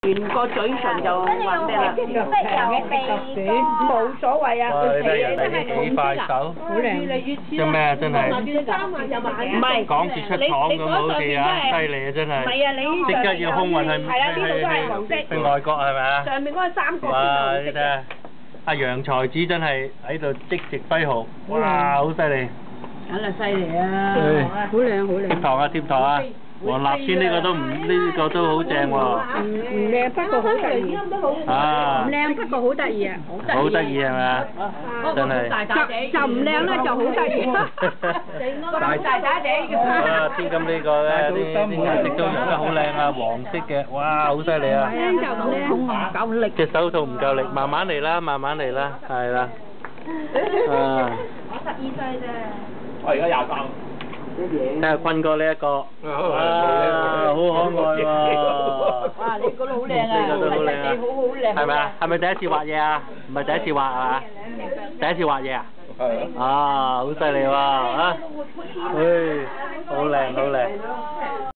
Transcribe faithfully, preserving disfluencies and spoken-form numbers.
全個嘴唇就畫咩啦？冇所謂啊， 哇！ 佢你睇人皮哋幾快手， 好靚， 真咩啊？真係唔係講住出廠咁好似啊，犀利啊真係！ 唔係啊，你即刻要空運去係啊，呢度都係黃色， 去外國係咪啊？ 上面嗰個三角哇！你睇下，阿楊才子真係喺度即席揮毫，哇！好犀利！ 梗係犀利啊！ 好靚好靚。貼堂啊貼堂啊！黃立村呢個都唔呢個都好正喎。 唔唔靚，不過好得意。 啊！ 唔靚，不過好得意啊！ 好得意係咪啊？真係。 就就唔靚咧，就好得意。大大大地嘅。 啊！天咁呢個咧，啲啲顏色都用得好靚啊，黃色嘅，哇！好犀利啊！ 靚就唔靚，夠力。 隻手套唔夠力，慢慢嚟啦，慢慢嚟啦，係啦。啊！ 我十二歲啫。 我而家廿三。 睇下坤哥呢一個，啊，好可愛喎！ 哇！你個都好靚啊， 呢個都好靚啊， 你好好靚。 係咪啊？係咪第一次畫嘢啊？唔係第一次畫係嘛？第一次畫嘢啊？ 係。 啊，好犀利喎！啊，誒。